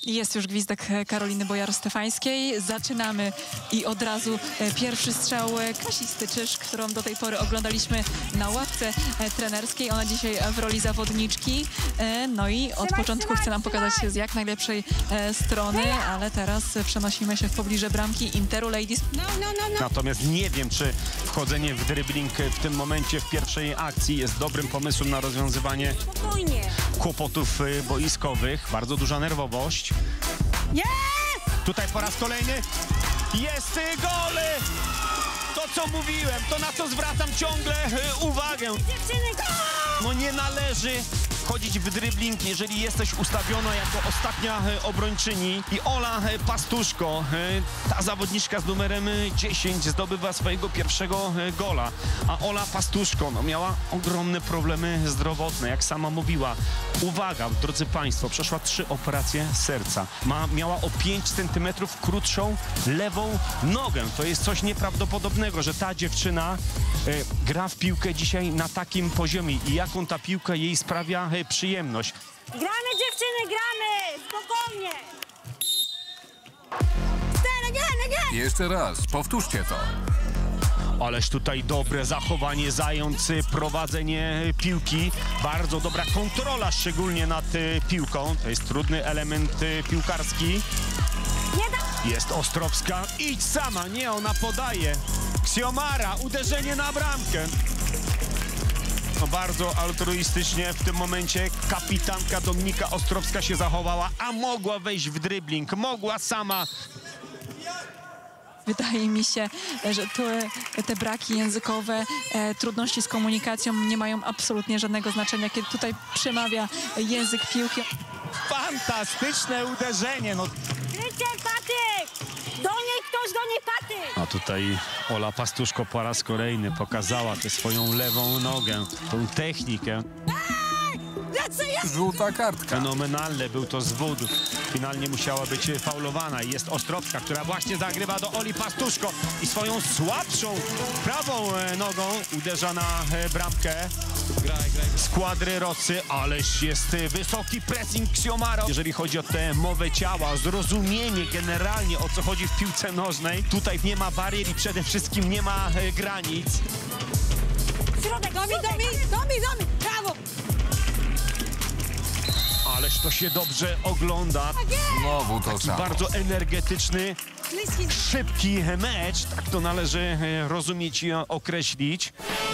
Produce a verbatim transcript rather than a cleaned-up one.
I jest już gwizdek Karoliny Bojar-Stefańskiej. Zaczynamy i od razu pierwszy strzał Kasi Styczysz, którą do tej pory oglądaliśmy na ławce trenerskiej. Ona dzisiaj w roli zawodniczki. No i od początku chce nam pokazać się z jak najlepszej strony, ale teraz przenosimy się w pobliże bramki Interu Ladies. Natomiast nie wiem, czy wchodzenie w dribbling w tym momencie w pierwszej akcji jest dobrym pomysłem na rozwiązywanie kłopotów boiskowych. Bardzo duża nerwowość. Jest! Tutaj po raz kolejny jest gol! To, co mówiłem, to na co zwracam ciągle uwagę. Dziewczyny, go! No nie należy wchodzić w dribbling, jeżeli jesteś ustawiona jako ostatnia obrończyni. I Ola Pastuszko, ta zawodniczka z numerem dziesięć, zdobywa swojego pierwszego gola. A Ola Pastuszko no, miała ogromne problemy zdrowotne, jak sama mówiła. Uwaga, drodzy Państwo, przeszła trzy operacje serca. Ma, miała o pięć centymetrów krótszą lewą nogę. To jest coś nieprawdopodobnego, że ta dziewczyna e, gra w piłkę dzisiaj na takim poziomie i jaką ta piłka jej sprawia e, przyjemność. Gramy, dziewczyny, gramy! Spokojnie! Jeszcze raz, powtórzcie to. Ależ tutaj dobre zachowanie zający, prowadzenie piłki. Bardzo dobra kontrola, szczególnie nad y, piłką. To jest trudny element y, piłkarski. Jest Ostrowska. Idź sama, nie, ona podaje. Ksiomara, uderzenie na bramkę. No, bardzo altruistycznie w tym momencie kapitanka Dominika Ostrowska się zachowała, a mogła wejść w dribbling, mogła sama. Wydaje mi się, że tu te braki językowe, e, trudności z komunikacją nie mają absolutnie żadnego znaczenia, kiedy tutaj przemawia język piłki. Fantastyczne uderzenie. No. Krycie, patyk! Do niej ktoś, do niej patyk! A tutaj Ola Pastuszko po raz kolejny pokazała tę swoją lewą nogę, tą technikę. Żółta kartka. Fenomenalny był to zwód. Finalnie musiała być faulowana. I jest Ostrowska, która właśnie zagrywa do Oli Pastuszko i swoją słabszą prawą nogą uderza na bramkę składry Rocy. Ależ jest wysoki pressing Ksiomara. Jeżeli chodzi o tę mowę ciała, zrozumienie generalnie o co chodzi w piłce nożnej, tutaj nie ma barier i przede wszystkim nie ma granic. Środek, domi, domi, domi, domi, brawo! Ależ to się dobrze ogląda. Znowu to Taki samo. bardzo energetyczny, szybki mecz. Tak to należy rozumieć i określić.